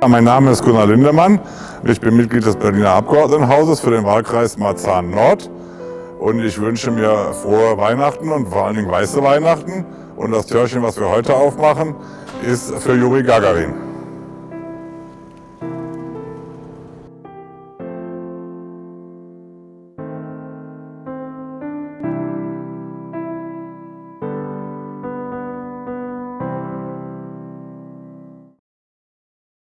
Mein Name ist Gunnar Lindemann. Ich bin Mitglied des Berliner Abgeordnetenhauses für den Wahlkreis Marzahn-Nord. Und ich wünsche mir frohe Weihnachten und vor allen Dingen weiße Weihnachten. Und das Türchen, was wir heute aufmachen, ist für Juri Gagarin.